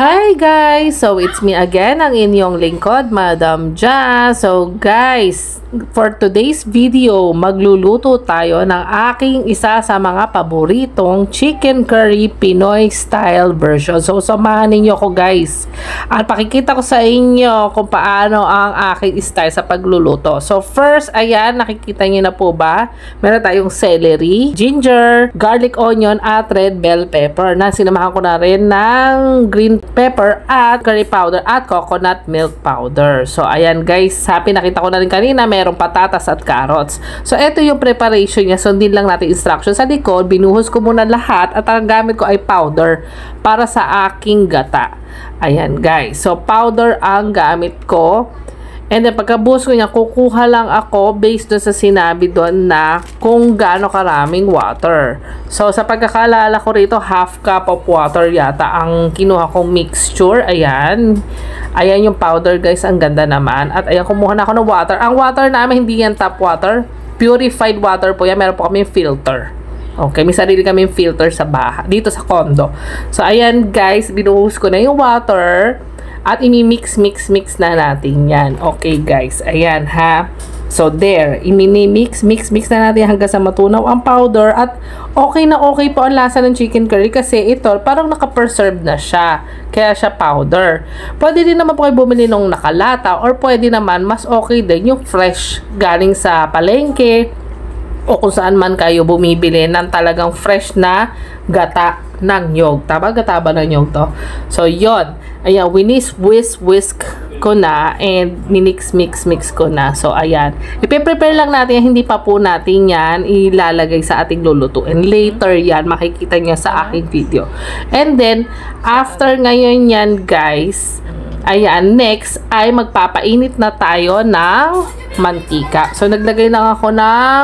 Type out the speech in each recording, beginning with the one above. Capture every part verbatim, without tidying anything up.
Hi guys! So it's me again, ang inyong lingkod, Madam Ja. So guys, for today's video, magluluto tayo ng aking isa sa mga paboritong chicken curry Pinoy style version. So samahan ninyo ko guys. At pakikita ko sa inyo kung paano ang aking style sa pagluluto. So first, ayan, nakikita nyo na po ba? Meron tayong celery, ginger, garlic onion at red bell pepper na sinamahan ko na rin ng green pepper at curry powder at coconut milk powder. So ayan guys, happy nakita ko na rin kanina merong patatas at carrots. So ito yung preparation niya. Sundin lang natin instructions sa likod. Binuhos ko muna lahat at ang gamit ko ay powder para sa aking gata. Ayan guys, so powder ang gamit ko. And then pagkabuhos ko niya, kukuha lang ako based doon sa sinabi doon na kung gaano karaming water. So sa pagkakalala ko rito, half cup of water yata ang kinuha kong mixture. Ayan. Ayan yung powder guys, ang ganda naman. At ayan, kumuha na ako ng water. Ang water namin hindi yan tap water. Purified water po yan. Meron po kami filter. Okay, may sarili kami filter sa bahay. Dito sa condo. So ayan guys, binuhos ko na yung water. At imi-mix, mix, mix na natin yan. Okay guys, ayan ha. So there, imi-mix, mix, mix na natin hanggang sa matunaw ang powder. At okay na okay po ang lasa ng chicken curry kasi ito parang naka-preserve na siya. Kaya siya powder. Pwede din naman po kayo bumili nung nakalata or pwede naman mas okay din yung fresh galing sa palengke o kung saan man kayo bumibili ng talagang fresh na gata ng nyog. Tama? Gata ba ng nyog to? So, yon. Ayan, winis, whisk, whisk ko na and minix, mix, mix ko na. So, ayan. Ipe-prepare lang natin. Hindi pa po natin yan ilalagay sa ating lulutuin. Later yan, makikita nyo sa aking video. And then, after ngayon yan, guys, ayan, next ay magpapainit na tayo ng mantika. So, naglagay lang ako ng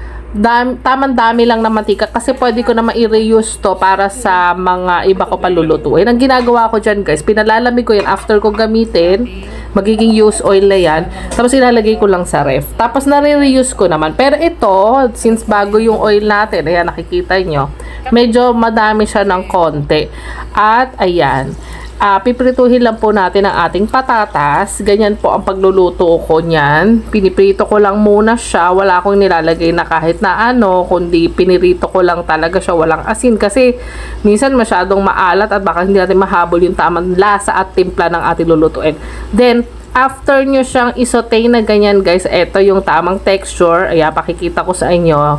Dam, tamang dami lang na mantika kasi pwede ko na ma-reuse to para sa mga iba ko palulutuin. Ang ginagawa ko dyan guys, pinalalamig ko yan after ko gamitin. Magiging use oil na yan. Tapos ilalagay ko lang sa ref. Tapos nare-reuse ko naman. Pero ito, since bago yung oil natin, ayan nakikita nyo, medyo madami siya ng konti. At ayan, Uh, piprituhin lang po natin ang ating patatas. Ganyan po ang pagluluto ko niyan. Piniprito ko lang muna siya. Wala akong nilalagay na kahit na ano, kundi pinirito ko lang talaga siya. Walang asin kasi minsan masyadong maalat at baka hindi natin mahabol yung tamang lasa at timpla ng ating lulutuin. Then, after nyo siyang isote na ganyan guys, ito yung tamang texture. Ayan, pakikita ko sa inyo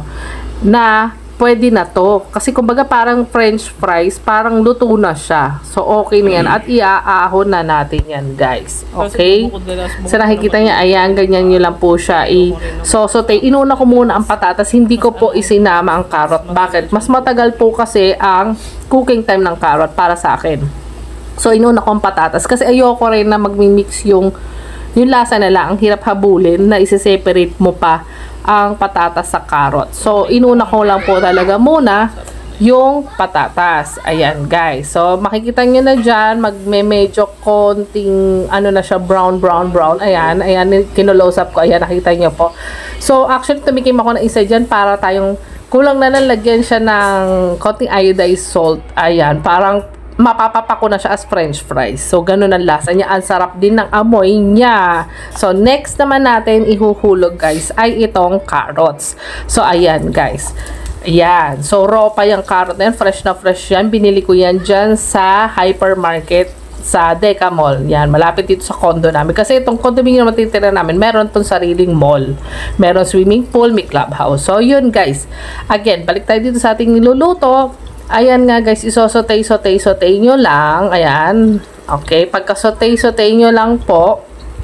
na pwede na to. Kasi kumbaga parang french fries, parang luto na siya. So, okay na yan. At iaahon na natin yan, guys. Okay? So, nakikita niya, ayan, ganyan nyo lang po siya i-sosote. Inuna ko muna ang patatas. Hindi ko po isinama ang carrot. Bakit? Mas matagal po kasi ang cooking time ng carrot para sa akin. So, inuna ko ang patatas. Kasi ayoko rin na magmi-mix yung yung lasa nila. Ang hirap habulin na isi-separate mo pa ang patatas sa carrot. So, inuna ko lang po talaga muna yung patatas. Ayan, guys. So, makikita nyo na dyan, magme-medyo konting, ano na siya, brown, brown, brown. Ayan, ayan, kinulose up ko. Ayan, nakita nyo po. So, actually, tumikim ako ng isa dyan para tayong, kulang na nalagyan siya ng konting iodized salt. Ayan, parang mapapapa ko na siya as french fries. So, ganun ang lasa niya. Ang sarap din ng amoy niya. So, next naman natin ihuhulog guys ay itong carrots. So, ayan guys. Ayan. So, raw pa yung carrot na yan. Fresh na fresh yan. Binili ko yan dyan sa hypermarket sa Deca Mall. Yan. Malapit dito sa condo namin. Kasi itong condominium na matitira namin, meron itong sariling mall. Meron swimming pool, may clubhouse. So, yun guys. Again, balik tayo dito sa ating niluluto. Ayan nga guys, isosote, sote, sote nyo lang. Ayan. Okay, pagka-sote, sote nyo lang po.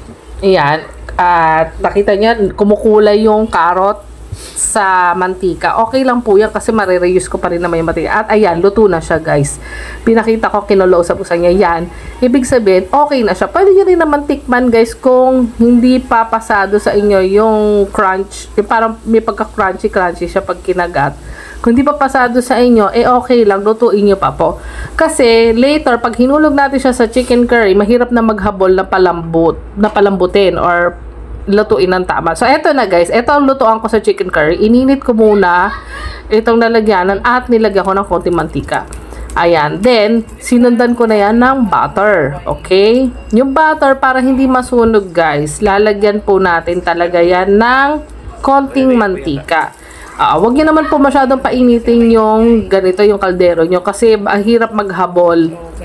Ayan. At nakita nyo, kumukulay yung carrot sa mantika. Okay lang po yan kasi marireuse ko pa rin naman yung mantika. At ayan, luto na siya guys. Pinakita ko, kinulose po sa niya. Yan. Ibig sabihin, okay na siya. Pwede nyo rin naman tikman guys kung hindi pa pasado sa inyo yung crunch. Yung parang may pagka-crunchy-crunchy siya pag kinagat. Kung di pa pasado sa inyo, eh okay lang, lutuin nyo pa po. Kasi later, pag hinulog natin siya sa chicken curry, mahirap na maghabol na palambot, na palambutin or lutuin ng tama. So, eto na guys, eto ang lutuan ko sa chicken curry. Ininit ko muna itong nalagyanan at nilagyan ko ng konting mantika. Ayan. Then, sinundan ko na yan ng butter. Okay? Yung butter, para hindi masunog guys, lalagyan po natin talaga yan ng konting mantika. Uh, huwag nyo naman po masyadong painitin yung ganito, yung kaldero nyo. Kasi ang hirap maghabol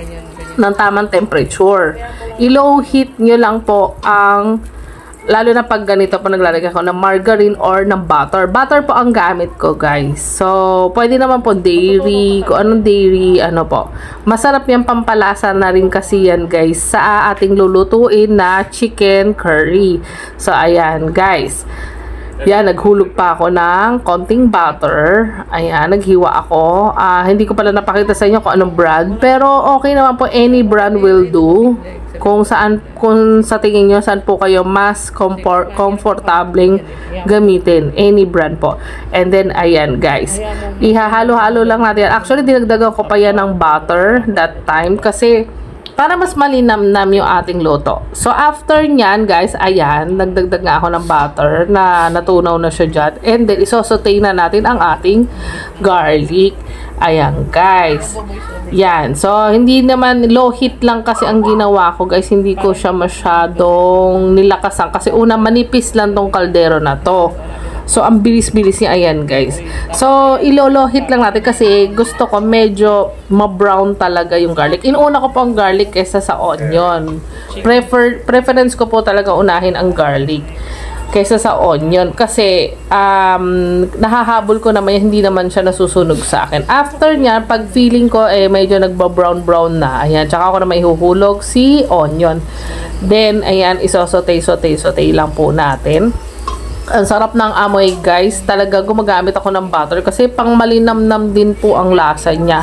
ng tamang temperature. I-low heat nyo lang po ang, lalo na pag ganito po naglalagay ako ng margarine or ng butter. Butter po ang gamit ko guys. So, pwede naman po dairy, kung anong dairy, ano po. Masarap yung pampalasa na rin kasi yan guys sa ating lulutuin na chicken curry. So, ayan guys. Yan, naghulog pa ako ng konting butter. Ayan, naghiwa ako. Uh, hindi ko pala napakita sa inyo kung anong brand. Pero okay naman po, any brand will do. Kung saan, kung sa tingin nyo, saan po kayo mas comfort, comfortabling gamitin. Any brand po. And then, ayan guys. Ihahalo-halo lang natin. Actually, dinagdagan ko pa yan ng butter that time. Kasi, para mas malinamnam yung ating luto. So, after nyan, guys, ayan, nagdagdag nga ako ng butter na natunaw na siya dyan. And then, isosaute na natin ang ating garlic. Ayan, guys. Yan. So, hindi naman, low heat lang kasi ang ginawa ko, guys. Hindi ko siya masyadong nilakasan. Kasi una, manipis lang tong kaldero na to. So, ang bilis-bilis niya. Ayan, guys. So, ilolo-hit lang natin kasi gusto ko medyo ma-brown talaga yung garlic. Inuuna ko po ang garlic kaysa sa onion. Prefer, preference ko po talaga unahin ang garlic kaysa sa onion. Kasi, um, nahahabol ko naman, hindi naman siya nasusunog sa akin. After niya, pag feeling ko, eh, medyo nagba-brown-brown na. Ayan, tsaka ako na maihuhulog si onion. Then, ayan, isosote-sote-sote lang po natin. Ang sarap ng amoy guys. Talaga gumagamit ako ng butter kasi pang malinamnam din po ang lasa niya.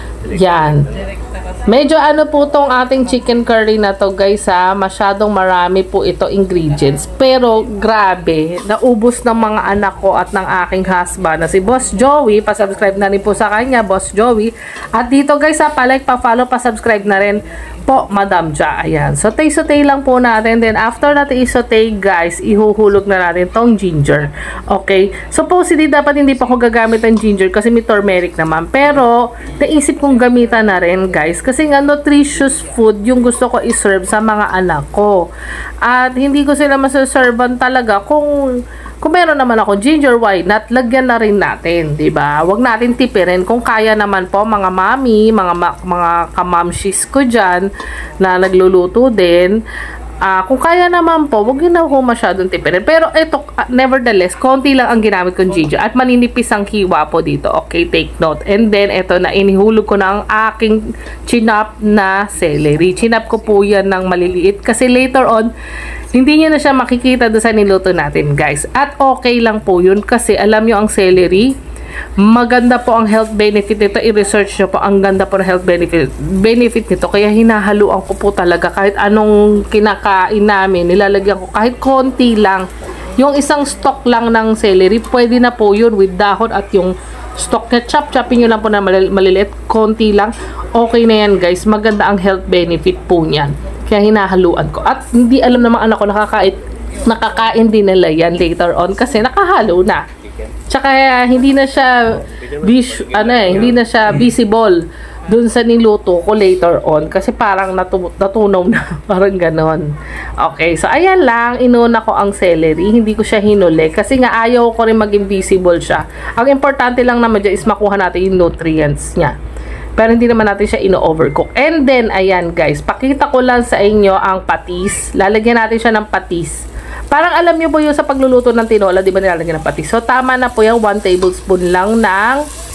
Yan. Medyo ano po tong ating chicken curry na to guys ha. Masyadong marami po ito ingredients. Pero grabe, naubos ng mga anak ko at ng aking husband na si Boss Joey. Pa-subscribe na rin po sa kanya, Boss Joey. At dito guys ha, pa-like, pa-follow, pa-subscribe na rin po, Madam Ja. Ayan. So, saute-saute lang po natin. Then, after natin isaute, guys, ihuhulog na natin tong ginger. Okay? Supposedly, dapat hindi pa ako gagamit ng ginger kasi may turmeric naman. Pero, naisip kong gamitan na rin, guys. Kasi nga, nutritious food yung gusto ko iserve sa mga anak ko. At, hindi ko sila masaservan talaga kung Kung meron naman ako ginger, why not? Lagyan na rin natin, 'di ba? Huwag natin tipirin kung kaya naman po mga mami, mga mga kamamshis ko diyan na nagluluto din. Uh, kung kaya naman po, huwag yun na ako masyadong tipirin. Pero ito, uh, nevertheless, konti lang ang ginamit kong ginger. At maninipis ang hiwa po dito. Okay, take note. And then, ito na, inihulog ko na ang aking chinap na celery. Chinap ko po yan ng maliliit. Kasi later on, hindi nyo na siya makikita doon sa niluto natin, guys. At okay lang po yun. Kasi alam nyo ang celery, maganda po ang health benefit nito. I-research nyo po, ang ganda po ng health benefit benefit nito. Kaya hinahaluan ko po talaga kahit anong kinakain namin, nilalagyan ko kahit konti lang. Yung isang stalk lang ng celery, pwede na po yun with dahon at yung stalk na chop-chopin nyo lang po na maliliit, konti lang. Okay na yan guys, maganda ang health benefit po niyan. Kaya hinahaluan ko. At hindi alam naman anak ko, nakakain, nakakain din nila yan later on kasi nakahalo na. Tsaka hindi na siya vis ano eh, hindi na siya visible dun sa niluto ko later on kasi parang natu natunaw na parang ganon. Okay, so ayan lang, inuna ko ang celery, hindi ko siya hinuli kasi nga ayaw ko rin maging visible siya. Ang importante lang naman dyan is makuha natin yung nutrients niya. Pero hindi naman natin siya ino-overcook. And then, ayan guys, pakita ko lang sa inyo ang patis. Lalagyan natin siya ng patis. Parang alam nyo po yung sa pagluluto ng tinola, di ba nilalagyan ng patis? So, tama na po yung one tablespoon lang ng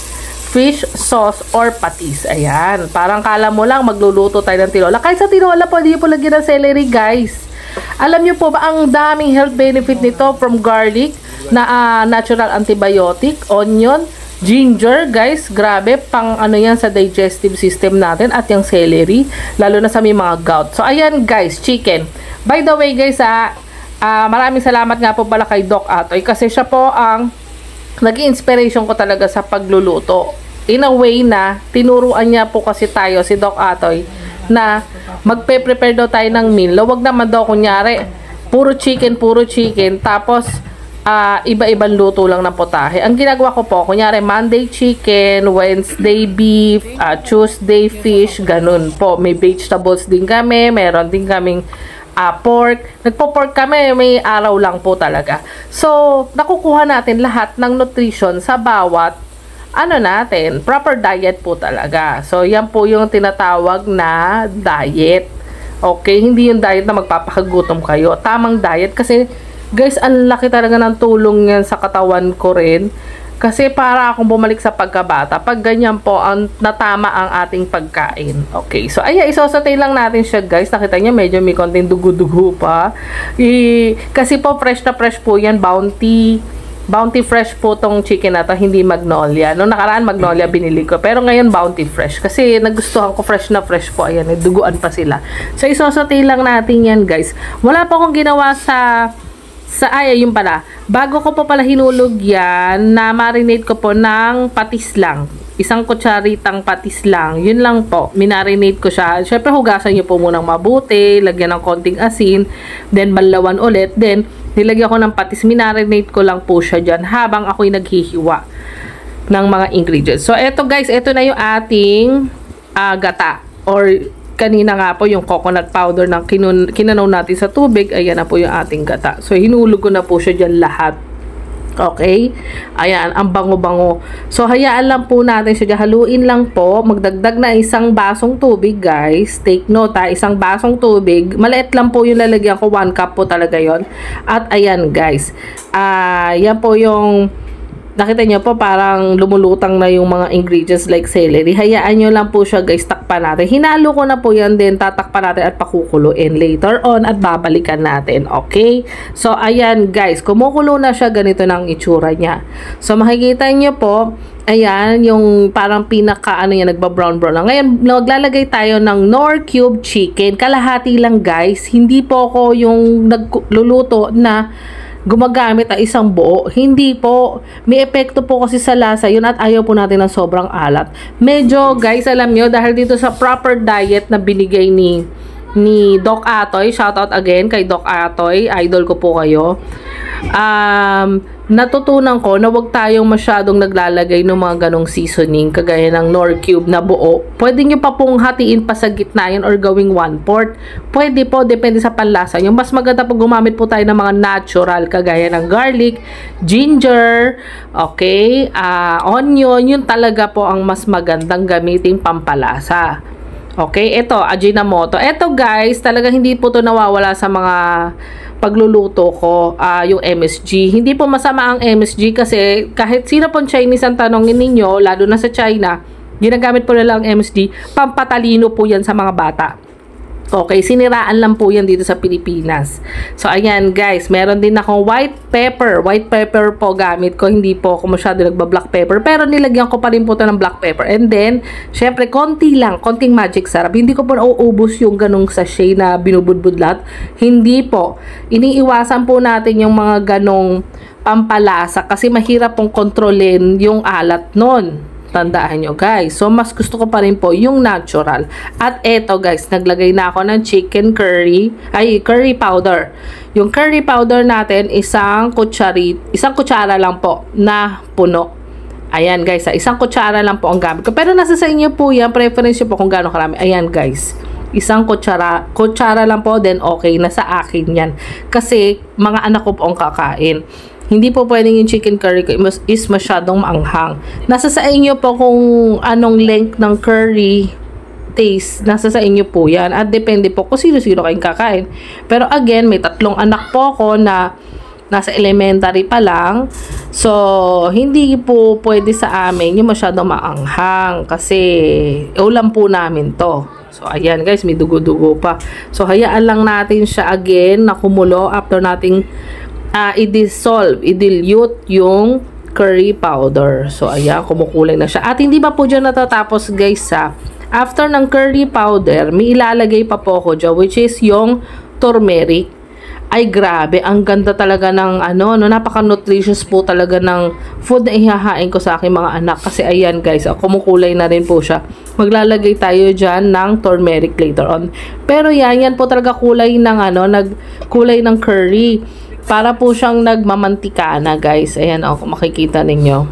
fish sauce or patis. Ayan. Parang kala mo lang magluluto tayo ng tinola. Kahit sa tinola po, hindi po lagyan ng celery, guys. Alam nyo po ba ang daming health benefit nito from garlic na uh, natural antibiotic, onion, ginger, guys, grabe, pang ano yan sa digestive system natin at yung celery, lalo na sa may mga gout. So, ayan guys, chicken. By the way guys, ah, Uh, maraming salamat nga po pala kay Doc Atoy kasi siya po ang naging inspiration ko talaga sa pagluluto. In a way na tinuruan niya po kasi tayo, si Doc Atoy, na magpe-prepare daw tayo ng meal. Huwag naman daw kunyari, puro chicken, puro chicken, tapos uh, iba-ibang luto lang ng potahe. Ang ginagawa ko po, kunyari Monday chicken, Wednesday beef, uh, Tuesday fish, ganun po. May vegetables din kami, meron din kaming uh, pork. Nagpo-pork kami, may araw lang po talaga. So, nakukuha natin lahat ng nutrition sa bawat ano natin, proper diet po talaga. So, yan po yung tinatawag na diet. Okay, hindi yung diet na magpapakagutom kayo. Tamang diet kasi guys, ang laki talaga ng tulong yan sa katawan ko rin. Kasi para akong bumalik sa pagkabata. Pag ganyan po, ang natama ang ating pagkain. Okay, so ayan, isosotay lang natin siya guys. Nakita niya medyo may konting dugo-dugo pa. I, kasi po fresh na fresh po yan, Bounty. Bounty Fresh po tong chicken na to, hindi Magnolia. Noong nakaraan, Magnolia binili ko. Pero ngayon, Bounty Fresh. Kasi nagustuhan ko fresh na fresh po. Ayan, duguan pa sila. So, isosotay lang natin yan, guys. Wala po akong ginawa sa... Sa ay, yung pala. Bago ko po pala hinulog yan, na marinate ko po ng patis lang. Isang kutsaritang patis lang. Yun lang po. Minarinate ko siya. Syempre, hugasan nyo po munang mabuti. Lagyan ng konting asin. Then, balawan ulit. Then, nilagyan ko ng patis. Minarinate ko lang po siya dyan habang ako'y naghihiwa ng mga ingredients. So, eto guys. Eto na yung ating uh, gata. Or, kanina nga po yung coconut powder na kinun kinanaw natin sa tubig. Ayan na po yung ating gata. So, hinulog ko na po siya dyan lahat. Okay? Ayan, ang bango-bango. So, hayaan lang po natin siya dyan. Haluin lang po. Magdagdag na isang basong tubig, guys. Take note ha, isang basong tubig. Maliit lang po yung lalagyan ko. One cup po talaga yon. At ayan, guys. Ah, uh, yan po yung... Nakita nyo po, parang lumulutang na yung mga ingredients like celery. Hayaan nyo lang po siya guys, takpan natin. Hinalo ko na po yan din, tatakpan natin at pakukuluin later on at babalikan natin. Okay? So, ayan guys, kumukulo na siya, ganito na ang itsura niya. So, makikita nyo po, ayan, yung parang pinaka, ano yan, nagba-brown-brown lang. Ngayon, maglalagay tayo ng Knorr Cube Chicken. Kalahati lang guys. Hindi po ako yung nagluluto na gumagamit ang isang buo. Hindi po. May epekto po kasi sa lasa yun at ayaw po natin ng sobrang alat. Medyo, guys, alam nyo, dahil dito sa proper diet na binigay ni ni Doc Atoy, shoutout again kay Doc Atoy, idol ko po kayo. Um, natutunan ko na wag tayong masyadong naglalagay ng mga ganong seasoning kagaya ng Knorr Cube na buo. Pwede nyo pa pong hatiin pa sa gitna yan or gawing one-fourth. Pwede po, depende sa panlasa nyo. Mas maganda po gumamit po tayo ng mga natural kagaya ng garlic, ginger, okay, uh, onion. Yun talaga po ang mas magandang gamitin pampalasa. Okay, ito, Ajinomoto. Ito guys, talaga hindi po to nawawala sa mga pagluluto ko, uh, yung M S G. Hindi po masama ang M S G kasi kahit sino pong Chinese ang tanongin ninyo, lalo na sa China, ginagamit po nila ang M S G, pampatalino po yan sa mga bata. Okay, siniraan lang po yan dito sa Pilipinas. So, ayan guys, meron din akong white pepper. White pepper po gamit ko. Hindi po ako masyado nagba-black pepper. Pero nilagyan ko pa rin po ito ng black pepper. And then, syempre, konti lang. Konting magic sarap. Hindi ko po nauubos yung ganong sachet na binubudbud lahat. Hindi po. Iniiwasan po natin yung mga ganong pampalasa kasi mahirap pong kontrolin yung alat nun. Tandaan nyo guys. So, mas gusto ko pa rin po yung natural. At eto guys, naglagay na ako ng chicken curry, ay curry powder. Yung curry powder natin, isang kutsari, isang kutsara lang po na puno. Ayan guys, isang kutsara lang po ang gamit ko. Pero nasa sa inyo po yan, preference po kung gaano karami. Ayan guys, isang kutsara, kutsara lang po, then okay na sa akin yan. Kasi mga anak ko po ang kakain. Hindi po pwedeng yung chicken curry ko is masyadong maanghang. Nasa sa inyo po kung anong length ng curry taste. Nasa sa inyo po yan. At depende po kung sino-sino kayong kakain. Pero again, may tatlong anak po ako na nasa elementary pa lang. So, hindi po pwede sa amin yung masyadong maanghang. Kasi ulam po namin to. So, ayan guys, may dugo-dugo pa. So, hayaan lang natin siya again na kumulo after nating Uh, i-dissolve, i-dilute yung curry powder. So, ayan, kumukulay na siya. At hindi ba po dyan natatapos, guys, ha? After ng curry powder, may ilalagay pa po ako dyan, which is yung turmeric. Ay, grabe. Ang ganda talaga ng, ano, no, napaka-nutritious po talaga ng food na ihahain ko sa aking mga anak. Kasi, ayan, guys, oh, kumukulay na rin po siya. Maglalagay tayo dyan ng turmeric later on. Pero, yan, yan po talaga kulay ng, ano, nagkulay ng curry. Para po siyang nagmamantika na, guys. Ayan, oh, kung makikita ninyo.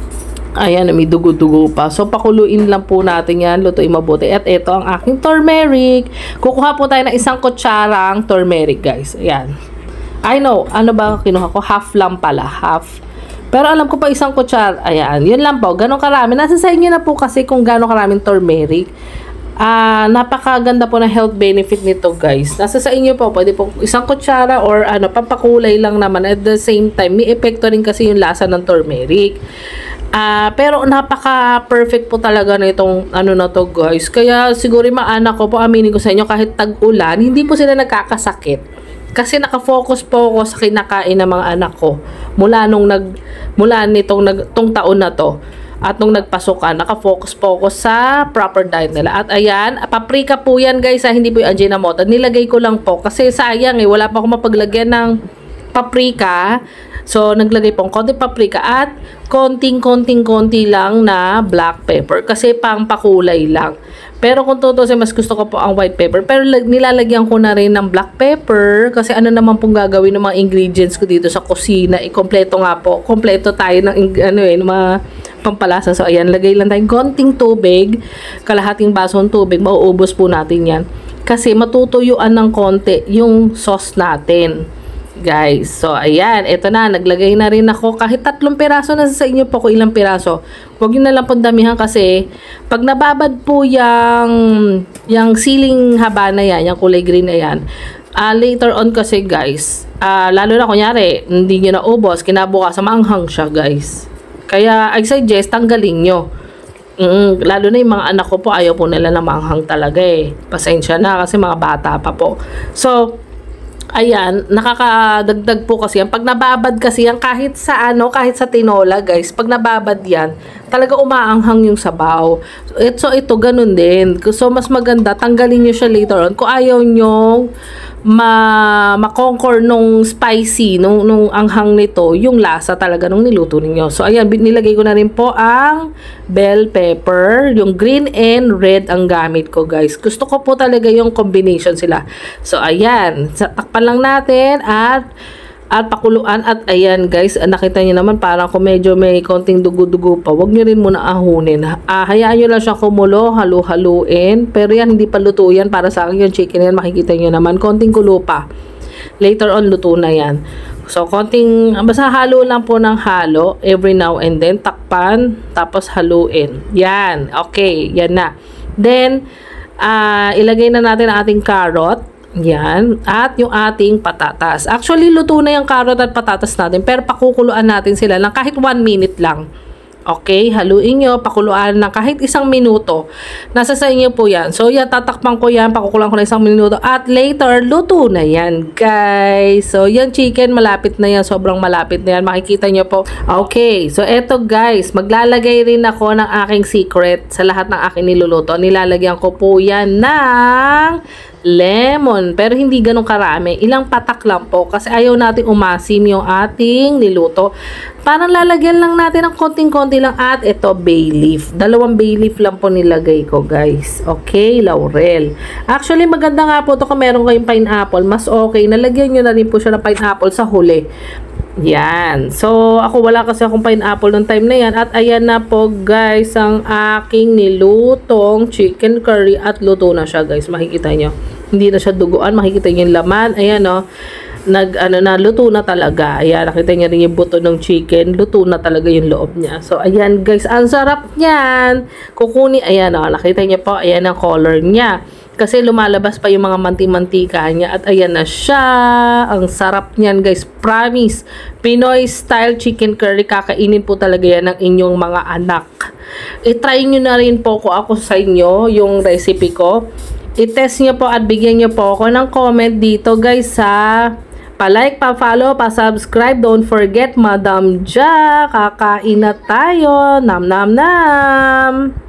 Ayan, may dugo-dugo pa. So, pakuluin lang po natin yan. Lutuin mabuti. At ito ang aking turmeric. Kukuha po tayo ng isang kutsarang turmeric, guys. Ayan. I know, ano ba kinuha ko? Half lang pala. Half. Pero alam ko pa isang kutsara. Ayan, yun lang po. Ganong karami. Nasa sa inyo na po kasi kung gano'ng karaming turmeric. Ah, uh, napakaganda po ng health benefit nito, guys. Nasa sa inyo po. Pwede po isang kutsara or ano, pampakulay lang naman. At the same time, may epekto rin kasi yung lasa ng turmeric. Ah, uh, pero napaka-perfect po talaga na itong ano na to, guys. Kaya siguro yung mga anak ko po, aminin ko sa inyo, kahit tag-ulan, hindi po sila nagkakasakit. Kasi nakafocus po ako sa kinakain ng mga anak ko mula nung nag mula nitong nag tong taon na to at nung nagpasukan, nakafocus po ako sa proper diet nila. At ayan, paprika po yan, guys, ha? Hindi po yung Ajinomoto. Nilagay ko lang po kasi sayang eh, wala pa akong mapaglagyan ng paprika. So, naglagay po ang konting paprika at konting-konting-konti lang na black pepper kasi pang pakulay lang. Pero kung tutusin, mas gusto ko po ang white pepper. Pero nilalagyan ko na rin ng black pepper kasi ano naman pong gagawin ng mga ingredients ko dito sa kusina. I-kompleto nga po. Kompleto tayo ng ano eh, ng mga pampalasa. So, ayan, lagay lang tayong konting tubig. Kalahating basong tubig. Mauubos po natin yan. Kasi matutuyuan ng konti yung sauce natin, guys. So, ayan. Ito na. Naglagay na rin ako. Kahit tatlong piraso na sa inyo po kung ilang piraso. Huwag nyo na lang pong damihan kasi pag nababad po yung, yung siling haba na yan, yung kulay green na yan, uh, later on kasi, guys, uh, lalo na kunyari, hindi nyo naubos, kinabukasan maanghang siya, guys. Kaya, I suggest, tanggalin nyo. Mm, lalo na yung mga anak ko po, ayaw po nila na maanghang talaga eh. Pasensya na kasi mga bata pa po. So, ayan, nakakadagdag po kasi yan. Pag nababad kasi yan, kahit sa ano, kahit sa tinola, guys, pag nababad yan, talaga umaanghang yung sabaw. So, it, so ito, ganun din. So, mas maganda, tanggalin nyo siya later on. Kung ayaw nyo ma makonquer nung spicy, nung, nung anghang nito, yung lasa talaga nung niluto ninyo. So, ayan, nilagay ko na rin po ang bell pepper. Yung green and red ang gamit ko, guys. Gusto ko po talaga yung combination sila. So, ayan, takpan lang natin at at pakuluan. At ayan, guys, nakita niyo naman parang kung medyo may konting dugo-dugo pa, wag niyo rin muna ahunin. Ah, hayaan niyo lang siya kumulo, halu-haluin. Pero yan, hindi pa luto yan. Para sa akin yung chicken yan, makikita niyo naman. Konting kulo pa. Later on, luto na yan. So, konting, basta halo lang po ng halo every now and then. Takpan, tapos haluin. Yan. Okay, yan na. Then, ah, ilagay na natin ang ating carrot. Yan. At yung ating patatas. Actually, luto na yung carrot at patatas natin. Pero pakukuluan natin sila lang kahit one minute lang. Okay? Haluin nyo. Pakuluan na kahit isang minuto. Nasa sa inyo po yan. So, yan. Tatakpan ko yan. Pakukuluan ko na isang minuto. At later, luto na yan, guys. So, yung chicken, malapit na yan. Sobrang malapit na yan. Makikita nyo po. Okay. So, eto, guys. Maglalagay rin ako ng aking secret sa lahat ng aking niluluto. Nilalagyan ko po yan ng lemon, pero hindi ganun karami. Ilang patak lang po kasi ayaw natin umasim yung ating niluto. Parang lalagyan lang natin ng konting-konti lang at ito bay leaf. Dalawang bay leaf lang po nilagay ko, guys. Okay, laurel. Actually, maganda nga po ito kung meron kayong pineapple. Mas okay. Nalagyan nyo na rin po siya ng pineapple sa huli. Yan. So, ako wala kasi akong pineapple noong time na yan. At ayan na po, guys, ang aking nilutong chicken curry. At luto na siya, guys. Makikita nyo. Hindi na siya duguan. Makikita nyo yung laman. Ayan, o. Nag, ano na, luto na talaga. Ayan, nakita nyo rin yung buto ng chicken. Luto na talaga yung loob niya. So, ayan, guys. Ang sarap niyan. Kukuni, ayan, o. Nakita nyo po, ayan ang color niya. Kasi lumalabas pa yung mga manti-mantika niya. At ayan na siya. Ang sarap niyan, guys. Promise. Pinoy style chicken curry. Kakainin po talaga yan ng inyong mga anak. I-try nyo na rin po ko ako sa inyo yung recipe ko. I-test nyo po at bigyan nyo po ako ng comment dito, guys, sa pa-like, pa-follow, pa-subscribe. Don't forget, Madam Ja. Kakain na tayo. Nam nam nam.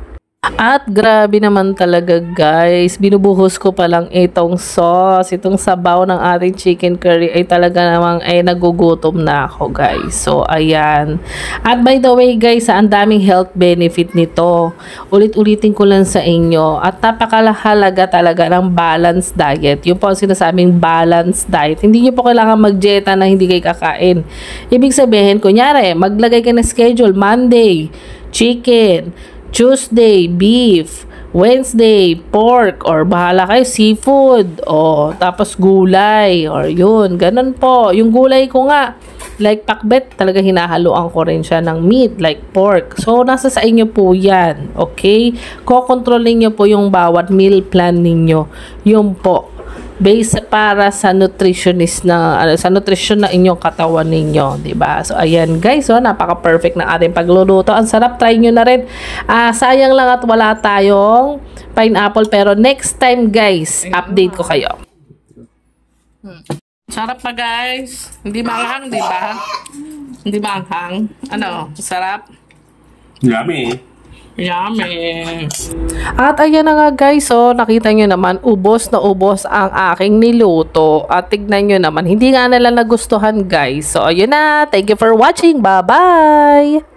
At grabe naman talaga guys, binubuhos ko pa lang itong sauce, itong sabaw ng ating chicken curry ay talaga namang ay nagugutom na ako guys. So ayan. At by the way guys, ang daming health benefit nito. Ulit-ulitin ko lang sa inyo. At napakahalaga talaga ng balanced diet. Yung po ang sinasabing balanced diet. Hindi nyo po kailangan mag-dieta na hindi kayo kakain. Ibig sabihin, kunyari, maglagay ka ng schedule, Monday, chicken, Tuesday, beef, Wednesday, pork, or bahala kayo, seafood, o tapos gulay, or yun, ganun po. Yung gulay ko nga, like pakbet, talaga hinahaluan ko rin siya ng meat, like pork. So, nasa sa inyo po yan, okay? Kokontrolin nyo po yung bawat meal plan ninyo. Yun po. Base para sa nutritionist na ano, sa nutrition na inyong katawan ninyo, 'di ba? So ayan guys, so napaka-perfect ng ating pagluluto. Ang sarap, try niyo na rin. Ah, sayang lang at wala tayong pineapple, pero next time guys, update ko kayo. Hmm. Sarap pa guys. Hindi maanghang, 'di ba? Hindi maanghang. Ano, sarap. Yummy. Yummy. At ayan na nga guys, so nakita nyo naman, ubos na ubos ang aking niluto. At tignan nyo naman, hindi nga nila nagustuhan guys. So ayun na, thank you for watching, bye bye.